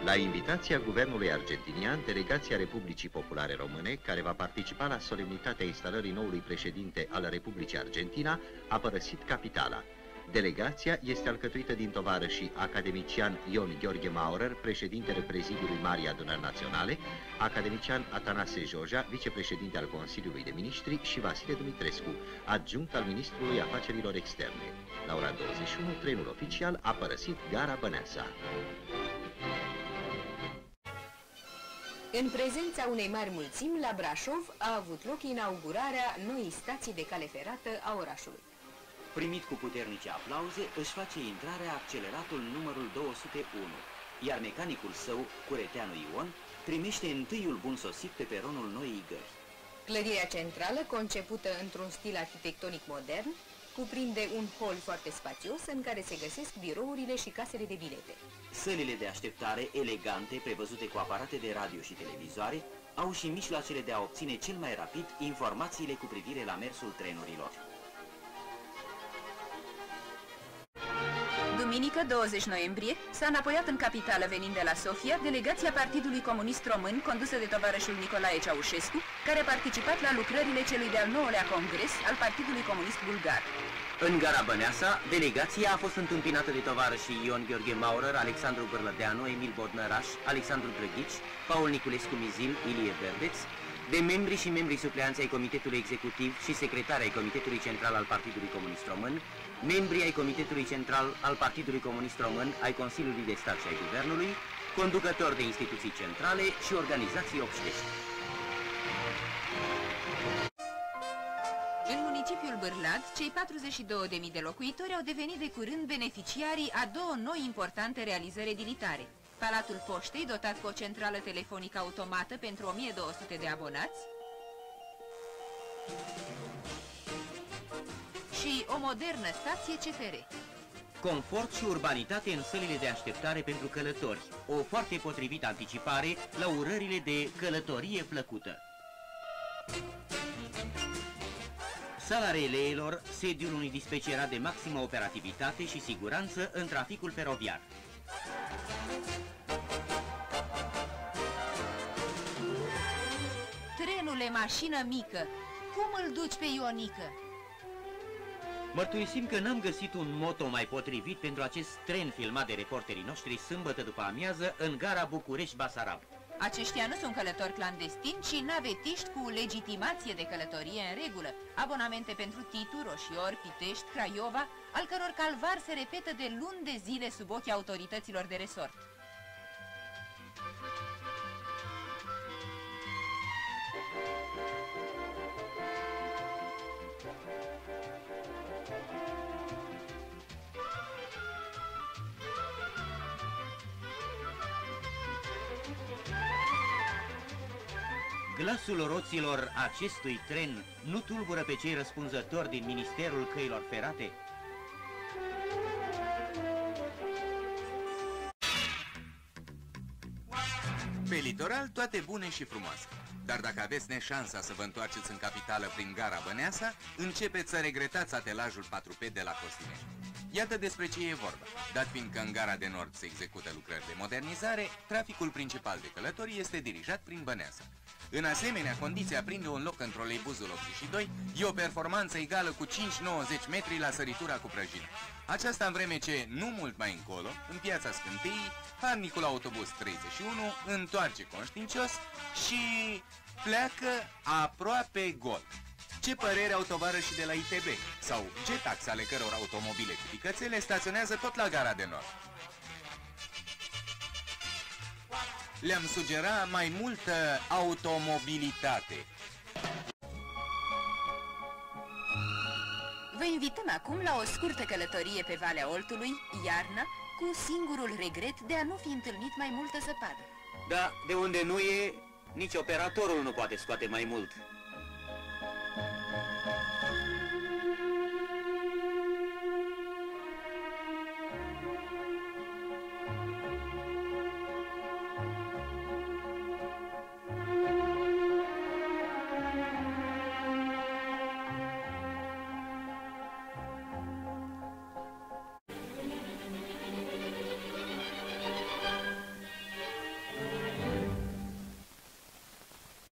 La invitația guvernului argentinian, delegația Republicii Populare Române, care va participa la solemnitatea instalării noului președinte al Republicii Argentina, a părăsit capitala. Delegația este alcătuită din tovarășii academician Ion Gheorghe Maurer, președintele Prezidiului Marii Adunări Naționale, academician Atanase Joja, vicepreședinte al Consiliului de Ministri, și Vasile Dumitrescu, adjunct al Ministrului Afacerilor Externe. La ora 21, trenul oficial a părăsit gara Băneasa. În prezența unei mari mulțimi, la Brașov a avut loc inaugurarea noii stații de cale ferată a orașului. Primit cu puternice aplauze, își face intrarea acceleratul numărul 201, iar mecanicul său, Cureteanu Ion, primește întâiul bun sosit pe peronul noii gări. Clădirea centrală, concepută într-un stil arhitectonic modern, cuprinde un hol foarte spațios în care se găsesc birourile și casele de bilete. Sălile de așteptare elegante, prevăzute cu aparate de radio și televizoare, au și mijloacele de a obține cel mai rapid informațiile cu privire la mersul trenurilor. Duminică, 20 noiembrie, s-a înapoiat în capitală, venind de la Sofia, delegația Partidului Comunist Român, condusă de tovarășul Nicolae Ceaușescu, care a participat la lucrările celui de-al 9-lea congres al Partidului Comunist Bulgar. În gara Băneasa, delegația a fost întâmpinată de tovarășii Ion Gheorghe Maurer, Alexandru Bârlădeanu, Emil Bodnăraș, Alexandru Drăghici, Paul Niculescu Mizil, Ilie Verdeț, de membri și membrii supleanți ai Comitetului Executiv și secretari ai Comitetului Central al Partidului Comunist Român, membrii ai Comitetului Central al Partidului Comunist Român, ai Consiliului de Stat și ai Guvernului, conducători de instituții centrale și organizații obștești. În municipiul Bârlad, cei 42.000 de locuitori au devenit de curând beneficiarii a două noi importante realizări edilitare. Palatul Poștei, dotat cu o centrală telefonică automată pentru 1200 de abonați, și o modernă stație CFR. Confort și urbanitate în sălile de așteptare pentru călători, o foarte potrivită anticipare la urările de călătorie plăcută. Sala releelor, sediul unui dispecerat de maximă operativitate și siguranță în traficul feroviar. Trenule, mașină mică, cum îl duci pe Ionică? Mărturisim că n-am găsit un moto mai potrivit pentru acest tren filmat de reporterii noștri sâmbătă după amiază în gara București-Basarab. Aceștia nu sunt călători clandestini, ci navetiști cu legitimație de călătorie în regulă, abonamente pentru Titu, Roșior, Pitești, Craiova, al căror calvar se repetă de luni de zile sub ochii autorităților de resort. Glasul roților acestui tren nu tulbură pe cei răspunzători din Ministerul Căilor Ferate? Pe litoral toate bune și frumoase. Dar dacă aveți neșansa să vă întoarceți în capitală prin gara Băneasa, începeți să regretați atelajul 4P de la Costinești. Iată despre ce e vorba. Dat fiindcă în gara de nord se execută lucrări de modernizare, traficul principal de călători este dirijat prin Băneasa. În asemenea condiții, a prinde un loc în troleibuzul 82 e o performanță egală cu 5-90 metri la săritura cu prăjină. Aceasta în vreme ce, nu mult mai încolo, în piața Scânteii, harnicul autobuz 31 întoarce conștiincios și pleacă aproape gol. Ce părere au tovarășii de la ITB sau Getax, ale căror automobile cu picățele staționează tot la gara de nord? Le-am sugera mai multă automobilitate. Vă invităm acum la o scurtă călătorie pe Valea Oltului, iarna, cu singurul regret de a nu fi întâlnit mai multă zăpadă. Da, de unde nu e, nici operatorul nu poate scoate mai mult.